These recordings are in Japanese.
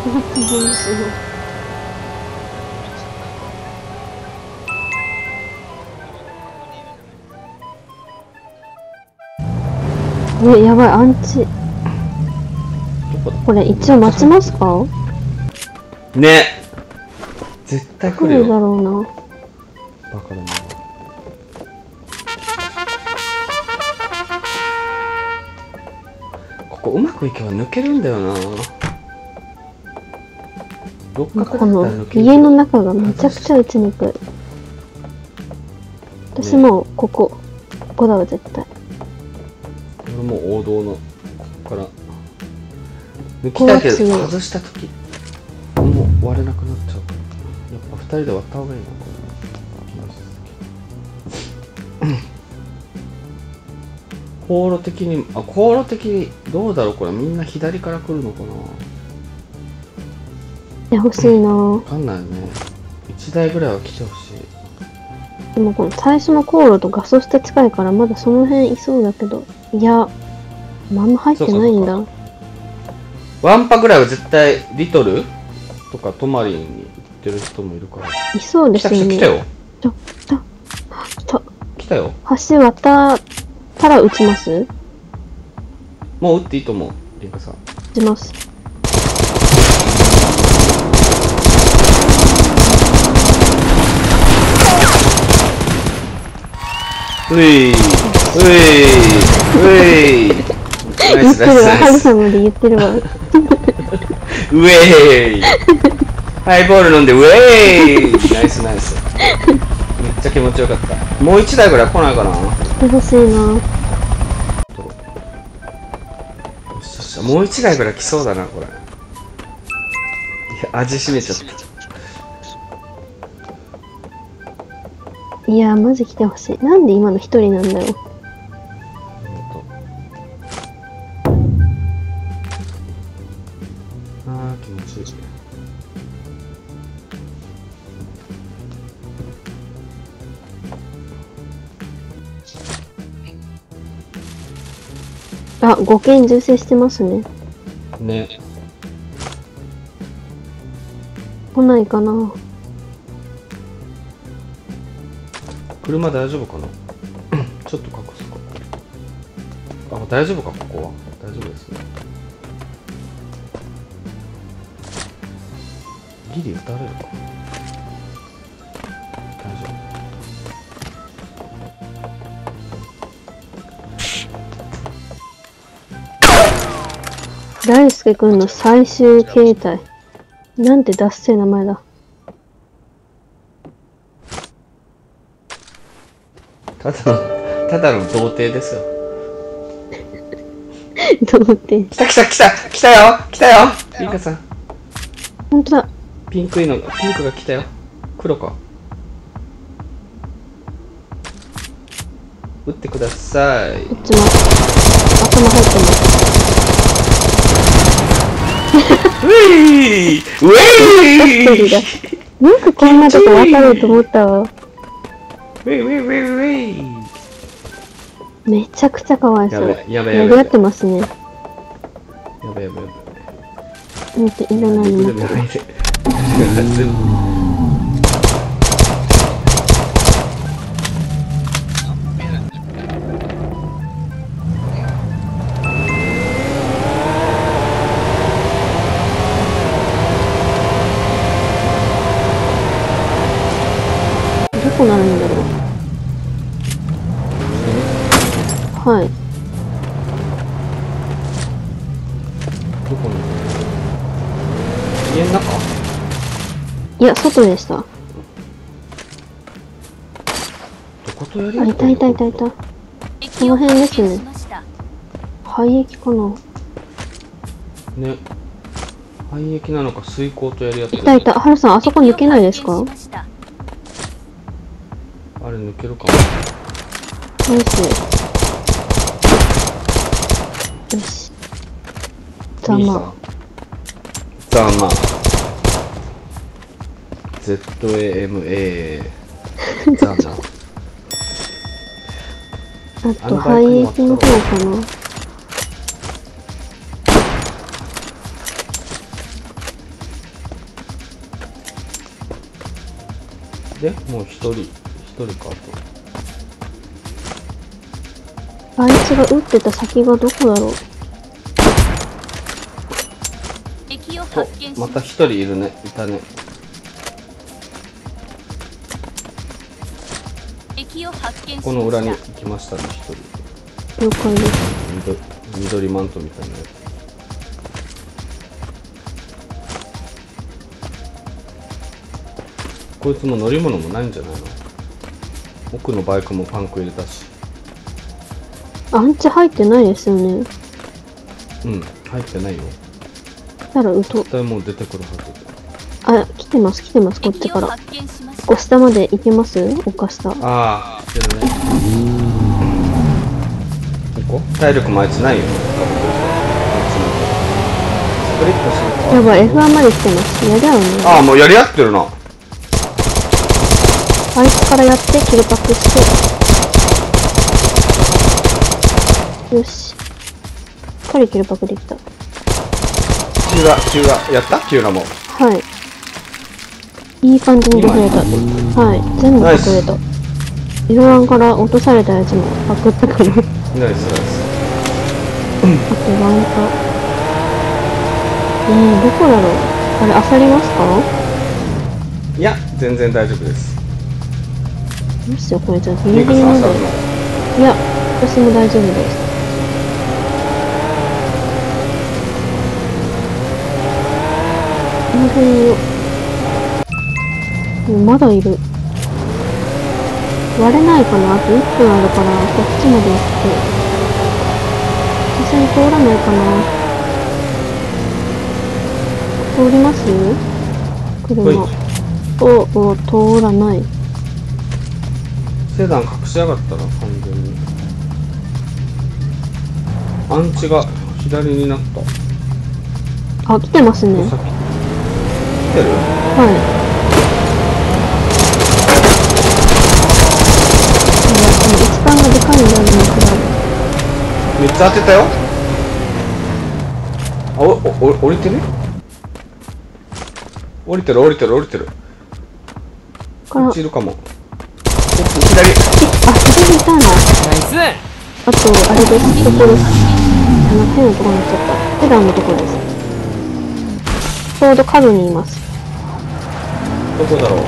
発電すごい。やばい、アンチ。 どこだこれ一応待ちますか？ ね。絶対来来るだるよ。 ろうな。 バカだな。ここうまくいけば抜けるんだよな。六角だったらこの抜ける。 家の中がめちゃくちゃ打ちにくい。私もうここだわ絶対。 俺もう王道のここから抜きたいけど外した時もう割れなくなっちゃうから、やっぱ2人で割った方がいいなこれ。航路的にどうだろうこれ、みんな左から来るのかな。 欲しいな。 わかんないよね。1台ぐらいは来てほしい。 でもこの最初の航路とガソステ近いからまだその辺いそうだけど、いやまんま入ってないんだ。 ワンパぐらいは絶対リトルとかトマリンに行ってる人もいるから。 いそうですよね。 来たよ。来たよ。 橋渡ったら撃ちます？ もう撃っていいと思う、リンカさん。 撃ちます。 うい、うい、うい。 言ってるわ、ハルさんまで言ってるわ。 ウェイ。ハイボール飲んでウェイ。ナイスナイス。めっちゃ気持ちよかった。もう1台ぐらい来ないかな。 来てほしいな。 よしよし、もう1台ぐらい来そうだなこれ。いや、味しめちゃった。 いやマジ来てほしい。なんで今の一人なんだよ。 あー気持ちいい。 あ、5件銃声してますね。 ね。 来ないかな。 車大丈夫かな。ちょっと隠すか。あ、大丈夫か、ここは。大丈夫ですね。ギリ撃たれるか。大丈夫。大輔くんの最終形態。なんてダッセー名前だ。 ただの童貞ですよ。 と思って。 来たよリカさん。 ほんとだ。 ピンクが来たよ。黒か。撃ってください。 撃ちます。頭入ってます。 ウェイウェイ。 よくこんなとこ分かると思ったわ。 ウェイウェイウェイウェイ。 めちゃくちゃかわいそう。 やべやり合ってますね。 やべ。 見て、いらないの持ってる。どこなるんだろう。はい。 どこに？家の中？ いや、外でした。 どことやりあ、いた。この辺ですね。廃液かな。 ね。廃液なのか水耕とやり合ってる。 いた。ハルさん、あそこ抜けないですか？ あれ抜けるかも。 ナイス。よし。ざま。 ZAMA。ざま。 あと、廃液の方かな。 でもう一人か。 あいつが撃ってた先がどこだろう。 敵をと発見しまた一人いるね。いたね。 敵を発見しました。 この裏に行きましたね、一人。 了解です。 緑マントみたいなやつ。こいつも乗り物もないんじゃないの？奥のバイクもパンク入れたし。 アンチ入ってないですよね。 うん、入ってないよ。 来たら撃とう。 絶対もう出てくるはず。 あ、来てます、こっちから。 敵を発見しました。 ここ下まで行けます？丘下。 ああ、来てるね。ここ体力もあいつないよ。スプリットするか。 やばい、F1 まで来てます。やり合うね。 ああ、もうやり合ってるな。 あいつからやって、キルパクして。よし。しっかりキルパクできた。 キューラ、やったキューラも。 はい。いい感じに隠れた。はい。全部隠れた。F1 から落とされたやつもパクったから。 ナイスナイス。 あとワンタ。どこだろう。あれ、漁りますか？ いや、全然大丈夫です。 どうしよう、これじゃあギミクリギリまで。 さん漁るの。 いや、私も大丈夫です。この辺よ。まだいる。割れないかな。あと1分あるから、こっちまで行って。実際に通らないかな。通ります車。通らない。 セダン隠しやがったな、完全に。アンチが左になった。 あ、来てますね。 さっき来てる？ はい。位置感がでかいんだよね、 めっちゃ当てたよ。あ、降りてる？降りてる。 からこっちいるかも。左。 あ、左いたんだ。あと、あれです。ここです。変なとこに行っちゃった。普段のとこです。ちょうど角にいます。 どこだろ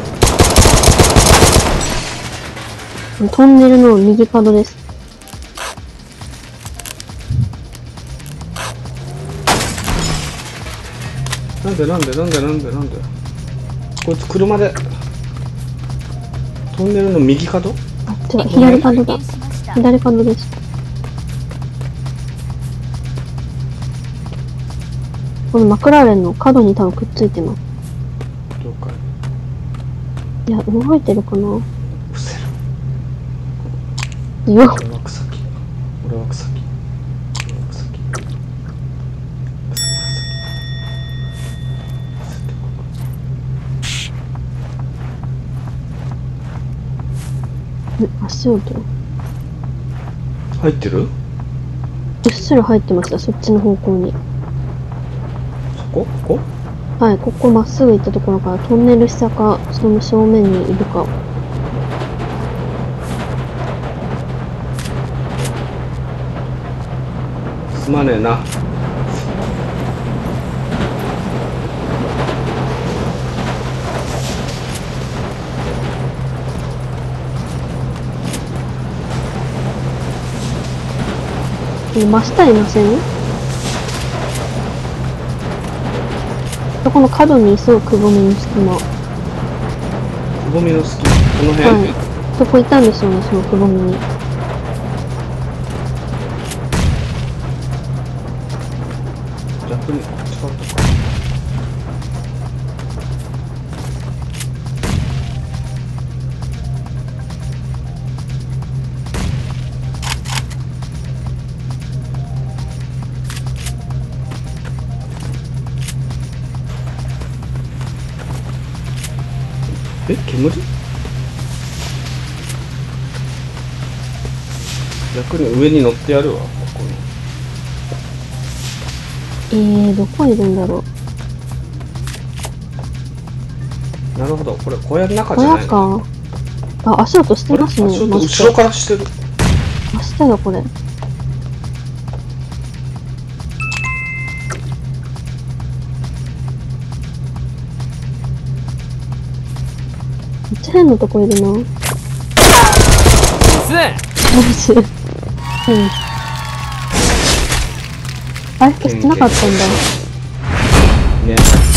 う。 トンネルの右角です。 なんでこいつ車でトンネルの右角？ あ、違う、左角だ。左角です。このマクラーレンの角に多分くっついてます。 了解。 いや、動いてるかな。 うせる。 よっ。 俺は草木。 足音。 入ってる？ うっすら入ってました、そっちの方向に。 ここ？ はい、ここまっすぐ行ったところからトンネル下か、その正面にいるか。 すまねえな。 真下いません？そこの角にいそう、くぼみの隙間。 くぼみの隙間、この辺？ はい。そこいたんですよね、そのくぼみに。 逆にこっちからとか。煙？逆に上に乗ってやるわ、ここに。 どこいるんだろう。 なるほど、これ小屋の中じ小屋ゃないの？ か。あ、足音してますね。 足音マジ後ろからしてる。 あ、してるこれ。めっちゃ変なとこいるな。マジ。うん。回復してなかったんだ。 ね。